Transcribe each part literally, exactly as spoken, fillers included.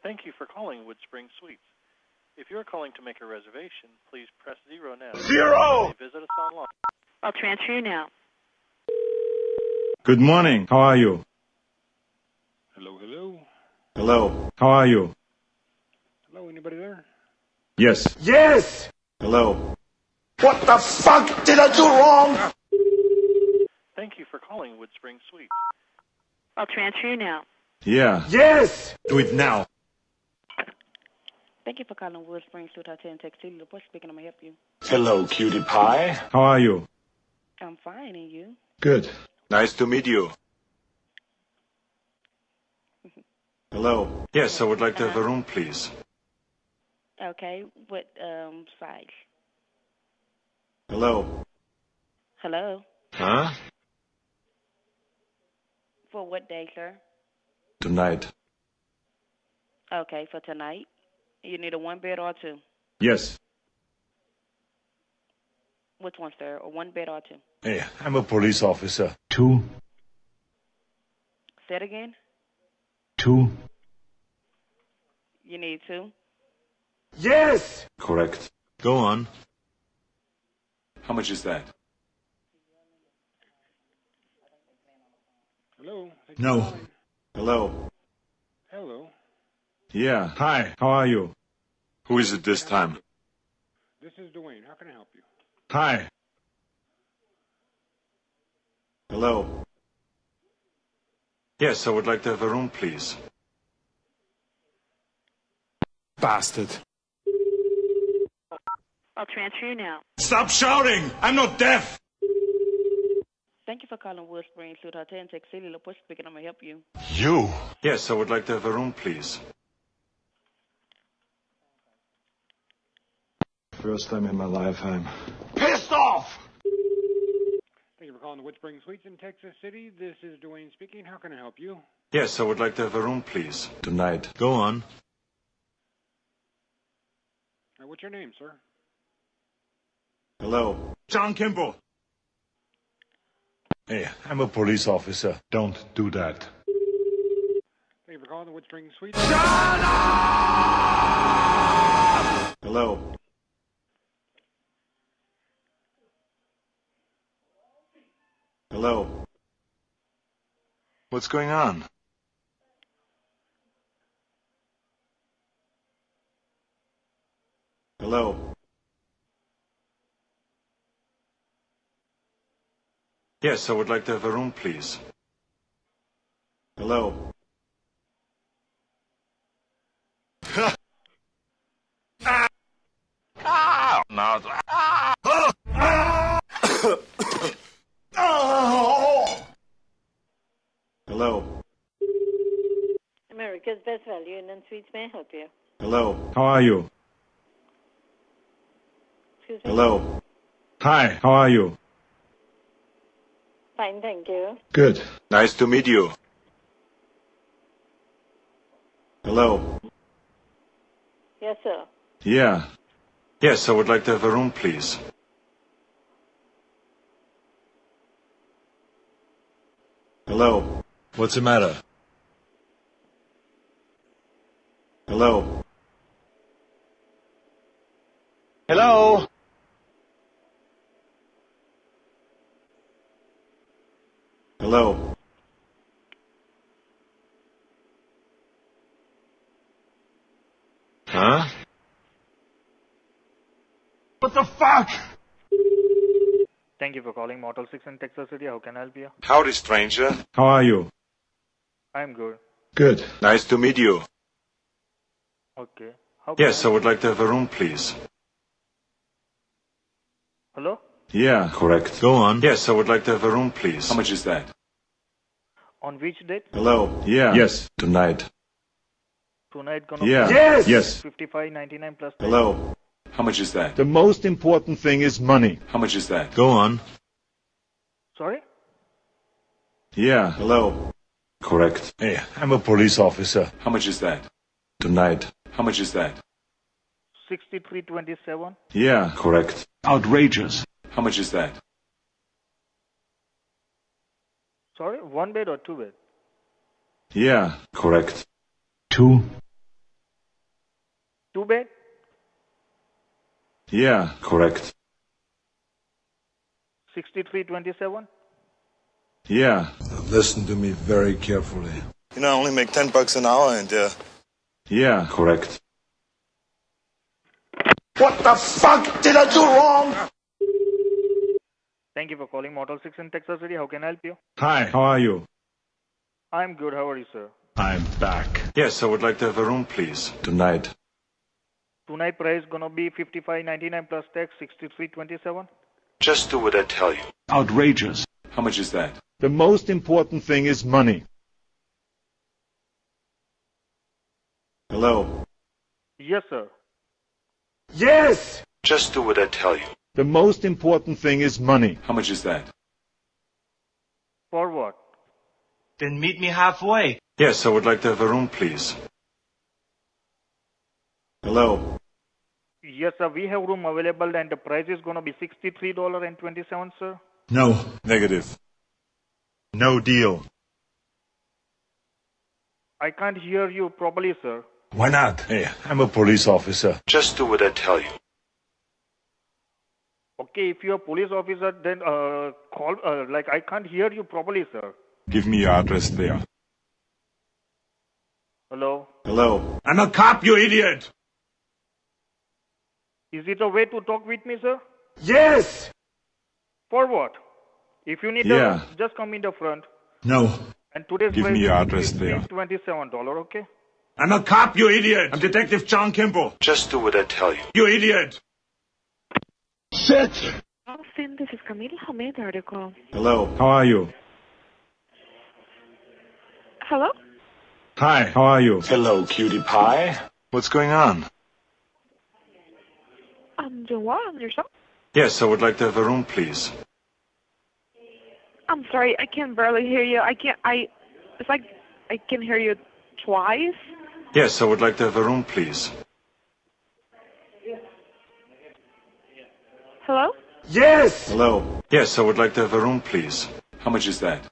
Thank you for calling Woodspring Suites. If you're calling to make a reservation, please press zero now. Zero! You may visit us online. I'll transfer you now. Good morning. How are you? Hello, hello. Hello. How are you? Hello, anybody there? Yes. Yes! Hello. What the fuck did I do wrong? Thank you for calling Woodspring Suites. I'll transfer you now. Yeah. Yes! Do it now. Thank you for calling Woodspring Suite Hotel in Texas City. What's speaking? I'm going to help you. Hello, cutie pie. How are you? I'm fine, and you? Good. Nice to meet you. Hello. Yes, I would like to have a room, please. Okay, what um size? Hello. Hello? Huh? For what day, sir? Tonight. Okay, for tonight. You need a one bed or two? Yes. Which one, sir? A one bed or two? Hey, I'm a police officer. Two. Say it again? Two. You need two? Yes! Correct. Go on. How much is that? Hello. Thank you No. for calling. Hello. Hello. Yeah. Hi. How are you? Who is it this time? This is Dwayne. How can I help you? Hi. Hello. Yes, I would like to have a room, please. Bastard. I'll transfer you now. Stop shouting! I'm not deaf! Thank you for calling Woodspring Suite Hotel in Texas City. What's speaking? I'm going to help you. You? Yes, I would like to have a room, please. First time in my life I'm Pissed off! Thank you for calling the Woodspring Suites in Texas City. This is Dwayne speaking. How can I help you? Yes, I would like to have a room, please. Tonight. Go on. Uh, what's your name, sir? Hello. John Kimball. Hey, I'm a police officer. Don't do that. Thank you for calling the Woodspring Suites. Hello. Hello. What's going on? Hello. Yes, I would like to have a room, please. Hello. Ah! No. Ah! Hello. America's Best Value Inn and Suites. May I help you? Hello. How are you? Excuse me? Hello. Hi. How are you? Fine, thank you. Good. Nice to meet you. Hello. Yes, sir. Yeah. Yes, I would like to have a room, please. Hello. What's the matter? Hello. Hello? Hello. Huh? What the fuck? Thank you for calling Motel six in Texas City. How can I help you? Howdy, stranger. How are you? I'm good. Good. Nice to meet you. Okay. How can Yes, I I would like to have a room, please. Hello? Yeah. Correct. Go on. Yes, I would like to have a room, please. How much is that? On which date? Hello. Yeah. Yes. Tonight. Tonight gonna Yeah. be Yes! Yes. fifty-five ninety-nine plus tax. Hello. How much is that? The most important thing is money. How much is that? Go on. Sorry? Yeah. Hello. Correct. Hey, I'm a police officer. How much is that? Tonight. How much is that? sixty-three twenty-seven. Yeah. Correct. Outrageous. How much is that? Sorry? One bed or two bed? Yeah. Correct. Two. Two bed? Yeah, correct. sixty-three twenty-seven? Yeah. Listen to me very carefully. You know, I only make ten bucks an hour, and uh. Yeah, correct. What the fuck did I do wrong? Thank you for calling Motel six in Texas City. How can I help you? Hi, how are you? I'm good. How are you, sir? I'm back. Yes, I would like to have a room, please. Tonight. Tonight price gonna be fifty-five ninety-nine plus tax, sixty-three twenty-seven. Just do what I tell you. Outrageous. How much is that? The most important thing is money. Hello? Yes, sir. Yes! Just do what I tell you. The most important thing is money. How much is that? For what? Then meet me halfway. Yes, I would like to have a room, please. Hello? Yes, sir. We have room available, and the price is gonna be sixty-three dollars and twenty-seven cents, sir. No. Negative. No deal. I can't hear you properly, sir. Why not? Hey, I'm a police officer. Just do what I tell you. Okay, if you're a police officer, then uh, call. Uh, like I can't hear you properly, sir. Give me your address there. Hello. Hello? I'm a cop, you idiot! Is it a way to talk with me, sir? Yes! For what? If you need Yeah. a, just come in the front. No. And today's Give price me your is address there. twenty-seven dollars, okay? I'm a cop, you idiot! I'm Detective John Kimball. Just do what I tell you. You idiot! Shit! Austin, this is Camille. How may I direct your call? Hello? How are you? Hello? Hi, how are you? Hello, cutie pie. What's going on? I'm doing well. And yourself? Yes, I would like to have a room, please. I'm sorry. I can barely hear you. I can't. I. It's like I can hear you twice. Yes, I would like to have a room, please. Hello? Yes! Hello? Yes, I would like to have a room, please. How much is that?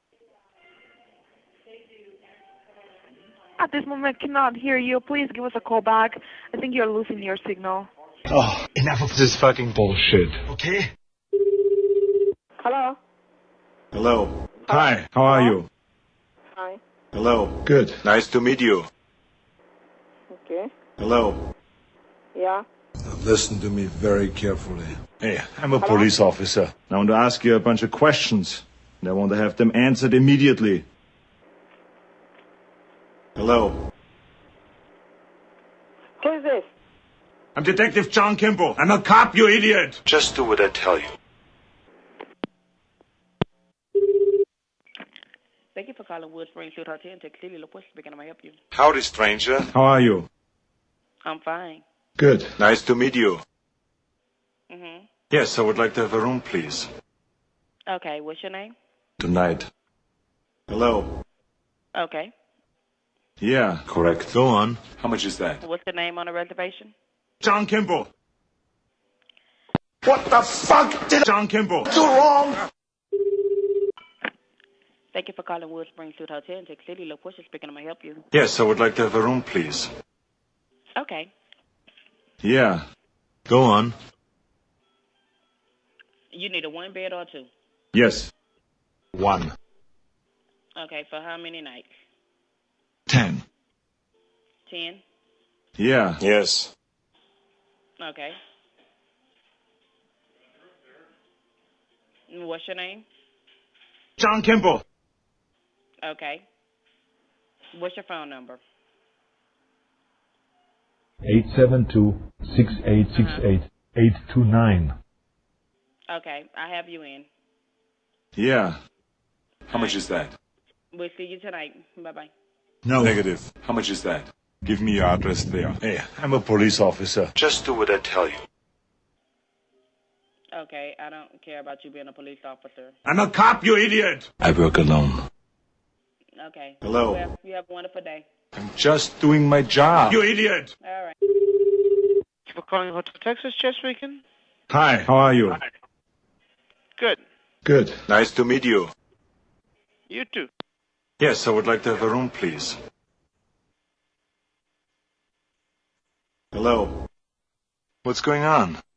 At this moment, I cannot hear you. Please give us a call back. I think you're losing your signal. Oh, enough of this fucking bullshit. Okay? Hello? Hello? Hi, how are you? Hi. Hello? Good. Nice to meet you. Okay. Hello? Yeah. Now listen to me very carefully. Hey, I'm a police officer. I want to ask you a bunch of questions, and I want to have them answered immediately. Hello? Who is this? I'm Detective John Kimball. I'm a cop, you idiot! Just do what I tell you. Thank you for calling Wood Springs Suite Hotel in Texas City. What's speaking? Can I help you? Howdy, stranger. How are you? I'm fine. Good. Nice to meet you. Mhm. Yes, I would like to have a room, please. Okay. What's your name? Tonight. Hello? Okay. Yeah, correct. Go on. How much is that? What's the name on the reservation? John Kimball. What the fuck did John Kimball do wrong? Thank you for calling Wood Springs Suite Hotel in Texas City. What's speaking? Can I help you? Yes, I would like to have a room, please. Okay. Yeah. Go on. You need a one bed or two? Yes. One. Okay. For how many nights? Ten. Ten. Yeah. Yes. Okay. What's your name? John Kimball. Okay. What's your phone number? eight seven two, six eight six eight, eight two nine. Okay, I have you in. Yeah. How much is that? We'll see you tonight. Bye-bye. No. Negative. How much is that? Give me your address there. Hey, I'm a police officer. Just do what I tell you. Okay, I don't care about you being a police officer. I'm a cop, you idiot! I work alone. Okay. Hello. Well, you have a wonderful day. I'm just doing my job. You idiot! All right. Thank you for calling Hotel Texas, Jeff speaking. Hi, how are you? Hi. Good. Good. Nice to meet you. You too. Yes, I would like to have a room, please. Hello. What's going on?